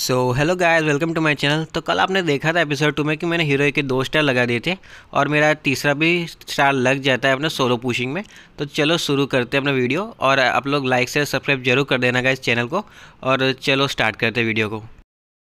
So hello guys, welcome to my channel. तो कल आपने देखा था एपिसोड 2 में कि मैंने हीरो के 2 स्टार लगा दिए थे और मेरा तीसरा भी स्टार लग जाता है अपने सोलो पुशिंग में। तो चलो शुरू करते हैं अपना वीडियो, और आप लोग लाइक से सब्सक्राइब जरूर कर देना गाइस चैनल को। और चलो स्टार्ट करते हैं वीडियो को।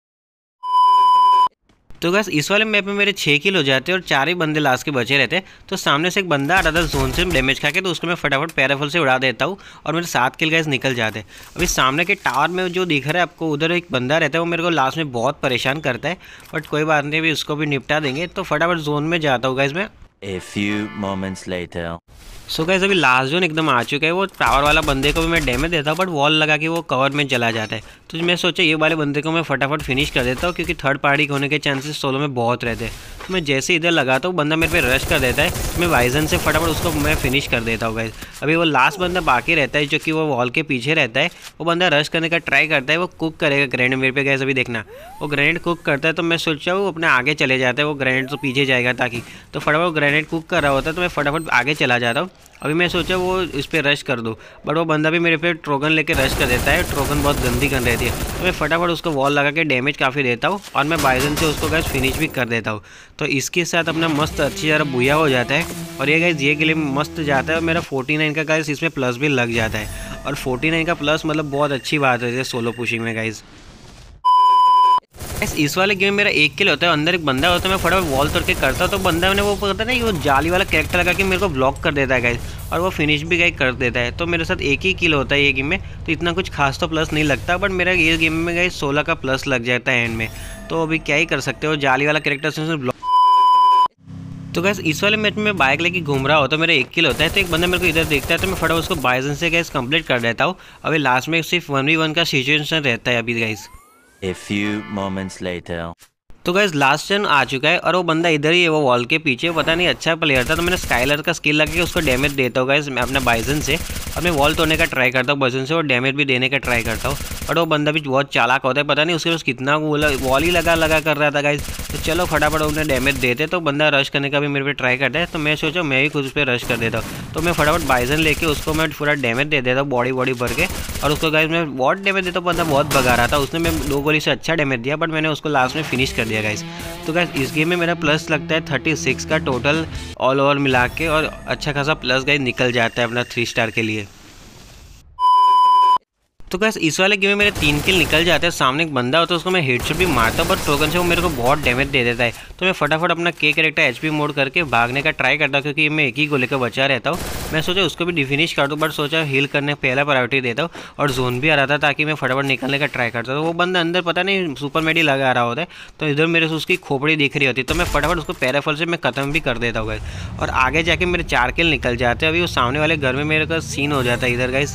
तो गाइस इस वाले मैप में मेरे 6 किल हो जाते हैं और 4 ही बंदे लास्ट के बचे रहते हैं। तो सामने से एक बंदा आ रहा था जोन से डैमेज खा के, तो उसको मैं फटाफट पैराफल से उड़ा देता हूँ और मेरे 7 किल गाइस निकल जाते हैं। अभी सामने के टावर में जो दिख रहा है आपको, उधर एक बंदा रहता है, वो मेरे को लास्ट में बहुत परेशान करता है, बट कोई बात नहीं, अभी उसको भी निपटा देंगे। तो फटाफट जोन में जाता हूँ गाइस मैं। A few moments later. So guys अभी लास्ट जोन एकदम आ चुका है। वो टावर वाला बंदे को भी मैं डैमेज देता हूँ, बट वॉल लगा के वो कवर में चला जाता है। तो मैं सोचा ये वाले बंदे को मैं फटाफट फिनिश कर देता हूँ, क्योंकि थर्ड पार्टी होने के चांसेस सोलो में बहुत रहते हैं। तो मैं जैसे इधर लगाता हूँ, बंदा मेरे पे रश कर देता है। मैं वाइजन से फटाफट उसको मैं फिनिश कर देता हूँ गाइस। अभी वो लास्ट बंदा बाकी रहता है, जो कि वो वॉल के पीछे रहता है। वो बंदा रश करने का ट्राई करता है, वो कुक करेगा ग्रेनेड मेरे पे गाइस। अभी देखना, वो ग्रेनेड कुक करता है, तो मैं सोचा वो अपने आगे चले जाता है, वो ग्रेनेड तो पीछे जाएगा ताकि। तो फटाफट ग्रेनेड कुक कर रहा होता है, तो मैं फटाफट आगे चला जाता हूँ। अभी मैं सोचा वो इस पर रश कर दूँ, बट वो बंदा भी मेरे पे ट्रोगन लेके रश कर देता है। ट्रोगन बहुत गंदी गन रहती है, तो मैं फटाफट उसको वॉल लगा के डैमेज काफ़ी देता हूँ और मैं बाइजन से उसको गैस फिनिश भी कर देता हूँ। तो इसके साथ अपना मस्त अच्छी तरह बुया हो जाता है और ये गैस ये के लिए मस्त जाता है। और मेरा 49 का गैस इसमें प्लस भी लग जाता है, और 49 का प्लस मतलब बहुत अच्छी बात है सोलो पुशिंग में गाइज। इस वाले गेम में मेरा 1 किल होता है, अंदर एक बंदा होता है, मैं फटाफट वॉल तोड़ के करता हूँ। तो बंदा मैंने वो पता नहीं, वो जाली वाला कैरेक्टर लगा के मेरे को ब्लॉक कर देता है गाइस, और वो फिनिश भी गाइस कर देता है। तो मेरे साथ 1 ही किल होता है ये गेम में, तो इतना कुछ खास तो प्लस नहीं लगता, बट मेरा ये गेम में गाइस 16 का प्लस लग जाता है एंड में। तो अभी क्या ही कर सकते हो, जाली वाला कैरेक्टर से ब्लॉक। तो गैस इस वाले मैच में बाइक लेके घूम रहा होता है, मेरा 1 किल होता है। तो एक बंदा मेरे को इधर देखता है, तो मैं फटाफट उसको बाइजन से गैस कंप्लीट कर देता हूँ। अभी लास्ट में सिर्फ 1v1 का सिचुएशन रहता है अभी guys. A few moments later. तो गाइस लास्ट टर्न आ चुका है और वो बंदा इधर ही है, वो वॉल के पीछे, पता नहीं अच्छा प्लेयर था। तो मैंने स्काइलर का स्किल लगा के उसको डैमेज देता हूँ गाइस मैं अपने बाइजन से, और मैं वॉल तोड़ने का ट्राई करता हूँ बाइजन से, और डैमेज भी देने का ट्राई करता हूँ। और वो बंदा भी बहुत चालाक होता है, पता नहीं उसके पास कितना वॉल ही लगा कर रहा था गाइस। तो चलो फटाफट उन्हें डैमेज देते, तो बंदा रश करने का भी मेरे पे ट्राई करता है। तो मैं सोचा मैं भी खुद उस पर रश कर देता हूँ। तो मैं फटाफट बाइजन लेके उसको मैं पूरा डैमेज दे देता हूँ, बॉडी भर के। और उसको गाइस मैं बहुत डैमेज देता हूँ, बंदा बहुत भगा रहा था, उसने मैं 2 गोली से अच्छा डैमेज दिया, बट मैंने उसको लास्ट में फिनिश कर दिया गाइस। तो गाइस इस गेम में मेरा प्लस लगता है 36 का टोटल ऑल ओवर मिला के, और अच्छा खासा प्लस गाइस निकल जाता है अपना 3 स्टार के लिए। तो गाइस इस वाले गेम में मेरे 3 किल निकल जाते हैं। सामने एक बंदा होता है, उसको मैं हेडशॉट भी मारता हूँ, बट टोकन से वो मेरे को बहुत डैमेज दे देता है। तो मैं फटाफट अपना के कैरेक्टर एचपी मोड करके भागने का ट्राई करता हूँ, क्योंकि मैं एक ही गोले का बचा रहता हूँ। मैं सोचा उसको भी डिफिनिश कर दूँ, बट सोचा हील करने पहला प्रायोरिटी देता हूँ। और जोन भी आ रहा था, ताकि मैं फटाफट निकलने का ट्राई करता हूँ। वो बंदा अंदर पता नहीं सुपर मेडी लगा रहा होता है, तो इधर मेरे से उसकी खोपड़ी दिख रही होती है, तो मैं फटाफट उसको पैराफल से मैं खत्म भी कर देता हूँ गाइस। और आगे जाके मेरे 4 किल निकल जाते हैं। अभी वो सामने वाले घर में मेरे का सीन हो जाता है इधर guys.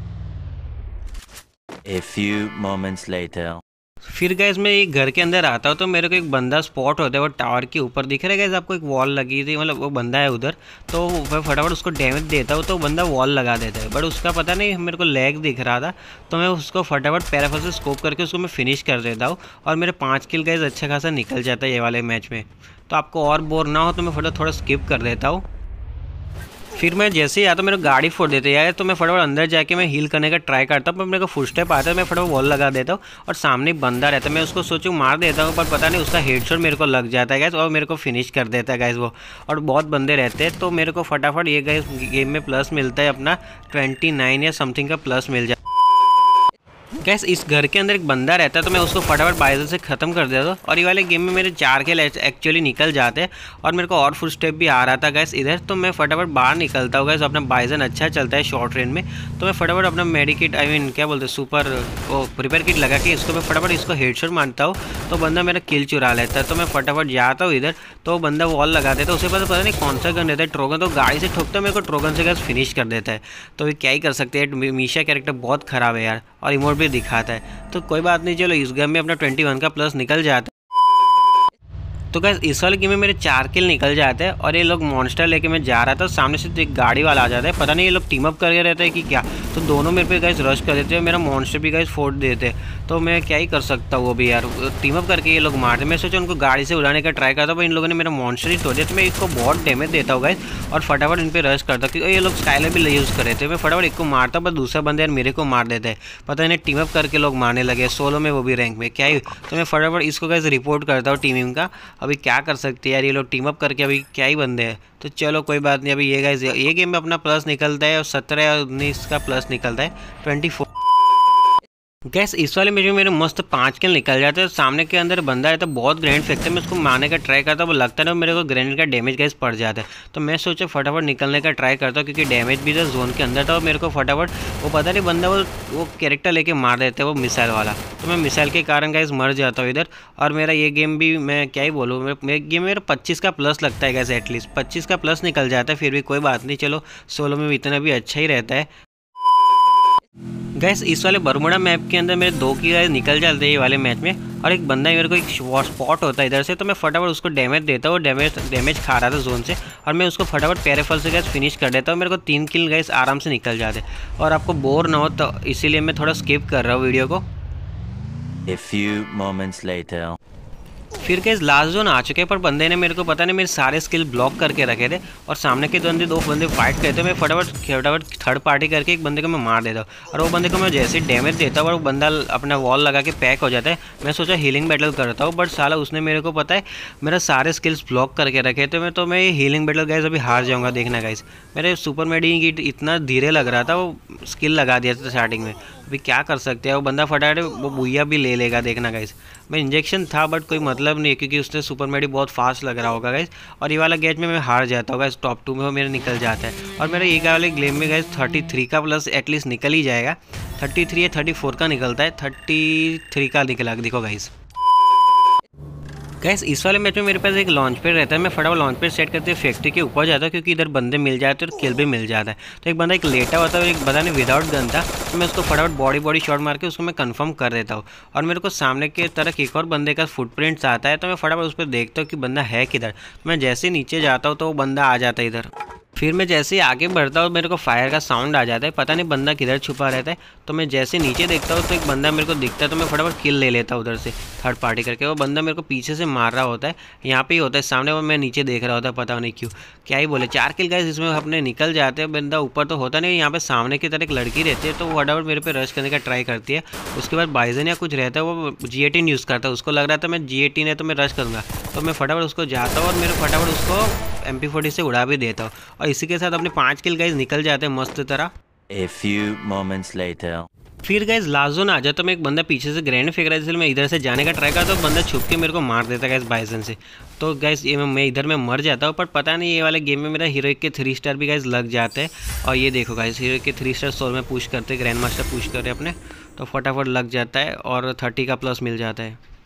A few moments later. फिर गैस मैं एक घर के अंदर आता हूँ, तो मेरे को एक बंदा स्पॉट होता है, वो टावर के ऊपर दिख रहा है गैस आपको, एक वॉल लगी थी, मतलब वो बंदा है उधर। तो मैं फटाफट उसको डैमेज देता हूँ, तो बंदा वॉल लगा देता है, बट उसका पता नहीं मेरे को लैग दिख रहा था। तो मैं उसको फटाफट पैराफल से स्कोप करके उसको मैं फिनिश कर देता हूँ, और मेरे 5 किल गैस अच्छा खासा निकल जाता है ये वाले मैच में। तो आपको और बोर ना हो तो मैं फटाफट थोड़ा स्किप कर देता हूँ। फिर मैं जैसे ही आता मेरे गाड़ी फोड़ देते यार, तो मैं फटाफट अंदर जाके मैं हील करने का ट्राई करता हूँ, पर मेरे को फुट स्टेप आता है, मैं फटाफट वॉल लगा देता हूँ। और सामने बंदा रहता है, मैं उसको सोचूं मार देता हूँ, पर पता नहीं उसका हेडशॉट मेरे को लग जाता है गैस, और मेरे को फिनिश कर देता है गैस वो। और बहुत बंदे रहते हैं, तो मेरे को फटाफट ये गैस गेम में प्लस मिलता है अपना 29 या समथिंग का प्लस मिल जाता है गैस। इस घर के अंदर एक बंदा रहता है, तो मैं उसको फटाफट बाइजन से ख़त्म कर देता हूँ। और ये वाले गेम में मेरे 4 किल एक्चुअली निकल जाते हैं, और मेरे को और फुट स्टेप भी आ रहा था गैस इधर। तो मैं फटाफट बाहर निकलता हूँ गैस, अपना बाइजन अच्छा चलता है शॉर्ट रेंज में। तो मैं फटाफट अपना मेडिकिट क्या बोलते हैं सुपर वो प्रिपेयर किट लगा के इसको मैं फटाफट इसको हेडशॉट मारता हूँ, तो बंदा मेरा किल चुरा लेता है। तो मैं फटाफट जाता हूँ इधर, तो बंदा वॉल लगा देता है, उसके पास पता नहीं कौन सा गन रहता है, ट्रोगन। तो गाड़ी से ठोकता है, मेरे को ट्रोगन से गैस फिनिश कर देता है। तो ये क्या ही कर सकते हैं, मीशा कैरेक्टर बहुत ख़राब है यार, और इमोट भी दिखाता है। तो कोई बात नहीं, चलो इस गेम में अपना 21 का प्लस निकल जाता है। तो गाइस इस वाले गेम में मेरे 4 किल निकल जाते हैं, और ये लोग मॉन्स्टर लेके मैं जा रहा था, सामने से एक गाड़ी वाला आ जाता है, पता नहीं ये लोग टीम अप करके रहते हैं कि क्या। तो दोनों मेरे पे गाइस रश कर देते हैं, मेरा मॉन्स्टर भी गाइस फोड़ देते हैं। तो मैं क्या ही कर सकता हूँ वो भी यार, टीम अप करके ये लोग मारते। मैं सोचा उनको गाड़ी से उड़ाने का ट्राई करता, पर इन लोगों ने मेरा मॉन्स्टर ही तोड़ दिया। तो मैं इसको बहुत डैमेज देता हूँ गाइस और फटाफट इन पर रश करता, क्योंकि ये लोग स्काईलर भी यूज़ कर रहे थे। मैं फटाफट एक को मारता, पर दूसरा बंदा यार मेरे को मार देता है। पता नहीं टीम अप करके लोग मारने लगे सोलो में, वो भी रैंक में, क्या ही। तो मैं फटाफट इसको गाइस रिपोर्ट करता हूँ टीमिंग का। अभी क्या कर सकते हैं यार, ये लोग टीम अप करके अभी क्या ही बंदे हैं। तो चलो कोई बात नहीं, अभी ये गाइस ये गेम में अपना प्लस निकलता है और 17 या 19 का प्लस निकलता है 24। गैस इस वाले में जो मेरे मस्त 5 किल निकल जाते हैं। सामने के अंदर बंदा है तो बहुत ग्रेनेड फेंकता है, मैं उसको मारने का ट्राई करता हूँ, वो लगता है मेरे को ग्रेनेड का डैमेज गैस पड़ जाता है। तो मैं सोचा फटाफट निकलने का ट्राई करता हूँ, क्योंकि डैमेज भी था जोन के अंदर था और मेरे को फटाफट वो पता नहीं बंदा वो कैरेक्टर लेके मार देते हैं, वो मिसाइल वाला। तो मैं मिसाइल के कारण गैस मर जाता हूँ इधर। और मेरा ये गेम भी मैं क्या ही बोलूँ, मेरे गेम मेरा 25 का प्लस लगता है गैस, एटलीस्ट 25 का प्लस निकल जाता है। फिर भी कोई बात नहीं, चलो सोलो में भी इतना भी अच्छा ही रहता है। गैस इस वाले बरमुडा मैप के अंदर मेरे 2 की गाइस निकल जाते हैं ये वाले मैच में, और एक बंदा मेरे को एक स्पॉट होता है इधर से। तो मैं फटाफट उसको डैमेज देता हूँ, डैमेज खा रहा था जोन से, और मैं उसको फटाफट पैराफल से गैस फिनिश कर देता हूँ। मेरे को 3 किल गैस आराम से निकल जाते हैं। और आपको बोर ना हो तो इसीलिए मैं थोड़ा स्किप कर रहा हूँ वीडियो को। A few moments later. फिर गैस लास्ट जोन आ चुके हैं, पर बंदे ने मेरे को पता नहीं मेरे सारे स्किल ब्लॉक करके रखे थे, और सामने के दो बंदे फाइट करते। मैं फटाफट थर्ड पार्टी करके एक बंदे को मैं मार देता हूँ, और वो बंदे को मैं जैसे डैमेज देता हूँ और वो बंदा अपना वॉल लगा के पैक हो जाता है। मैं सोचा हीलिंग बैटल करता हूँ, बट साला उसने मेरे को पता है मेरा सारे स्किल्स ब्लॉक करके रखे थे। तो मैं हीलिंग बैटल गैस अभी हार जाऊँगा, देखना गाइस। मेरे सुपर मेडी किट इतना धीरे लग रहा था, वो स्किल लगा दिया था स्टार्टिंग में। अभी क्या कर सकते हैं, वो बंदा फटाफट वो बुइया भी ले लेगा, देखना गाइस। मैं इंजेक्शन था बट कोई मतलब नहीं है, क्योंकि उसने सुपर मेडी बहुत फास्ट लग रहा होगा गाइस। और ये वाला गेम में मैं हार जाता हूँ गाइस, टॉप 2 में वो मेरा निकल जाता है। और मेरा ये वाले गेम में गाइस 33 का प्लस एटलीस्ट निकल ही जाएगा। 33 या 34 का निकलता है, 33 का निकला, देखो गाइस। गैस इस वाले मैच में मेरे पास एक लॉन्च पैड रहता है। मैं फटाफट लॉन्च पैड सेट करते फैक्ट्री के ऊपर जाता हूँ, क्योंकि इधर बंदे मिल जाते हैं और किल भी मिल जाता है। तो एक बंदा एक लेटा होता है और एक बंदा ने विदाउट गन था, तो मैं उसको फटाफट बॉडी शॉट मार के उसको मैं कंफर्म कर देता हूँ। और मेरे को सामने की तरफ एक और बंदे का फुटप्रिंट्स आता है, तो मैं फटाफट उस पर देखता हूँ कि बंदा है किधर। मैं जैसे ही नीचे जाता हूँ तो वो बंदा आ जाता है इधर। फिर मैं जैसे ही आगे बढ़ता हूँ मेरे को फायर का साउंड आ जाता है, पता नहीं बंदा किधर छुपा रहता है। तो मैं जैसे नीचे देखता हूँ तो एक बंदा मेरे को दिखता है, तो मैं फटाफट किल ले लेता हूँ उधर से थर्ड पार्टी करके। वो बंदा मेरे को पीछे से मार रहा होता है, यहाँ पे ही होता है सामने, वो मैं नीचे देख रहा होता है, पता नहीं क्यों, क्या ही बोले। 4 किल गाइस इसमें अपने निकल जाते हैं। बंदा ऊपर तो होता नहीं, यहाँ पे सामने की तरह एक लड़की रहती है, तो वो फटाफट मेरे पे रश करने का ट्राई करती है। उसके बाद बाइजन या कुछ रहता है, वो G18 यूज़ करता है, उसको लग रहा था मैं G18 है तो मैं रश करूँगा। तो मैं फटाफट उसको जाता हूँ और मेरे फटाफट उसको MP40 से उड़ा भी देता हूँ, और इसी के साथ अपने 5 किल गाइस निकल जाते हैं मस्त तरह। A few moments later. फिर गाइस लास्ट जोन आ जाता, मैं एक बंदा पीछे से ग्रेनेड फेंक रहा है, इसलिए मैं इधर से जाने का ट्राई करता हूँ, बंदा छुप के मेरे को मार देता है गाइस बाइजन से। तो गाइस ये मैं इधर में मर जाता हूँ, पर पता नहीं ये वाले गेम में मेरा हीरोइक के 3 स्टार भी गाइस लग जाते हैं। और ये देखो गाइस हीरोइक के 3 स्टार सोल में पुश करते, ग्रैंड मास्टर पुश करे अपने, तो फटाफट लग जाता है और 30 का प्लस मिल जाता है।